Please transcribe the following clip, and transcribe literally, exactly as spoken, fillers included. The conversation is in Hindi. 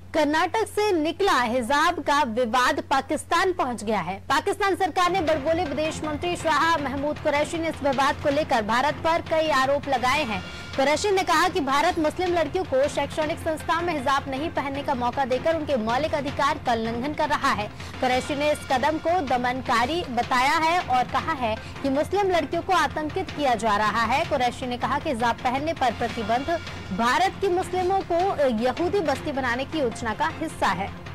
कर्नाटक से निकला हिजाब का विवाद पाकिस्तान पहुंच गया है। पाकिस्तान सरकार ने बड़बोले विदेश मंत्री शाह महमूद कुरैशी ने इस विवाद को लेकर भारत पर कई आरोप लगाए हैं। कुरैशी ने कहा कि भारत मुस्लिम लड़कियों को शैक्षणिक संस्थाओं में हिजाब नहीं पहनने का मौका देकर उनके मौलिक अधिकार का उल्लंघन कर रहा है। कुरैशी ने इस कदम को दमनकारी बताया है और कहा है कि मुस्लिम लड़कियों को आतंकित किया जा रहा है। कुरैशी ने कहा कि हिजाब पहनने पर प्रतिबंध भारत की मुस्लिमों को यहूदी बस्ती बनाने की योजना का हिस्सा है।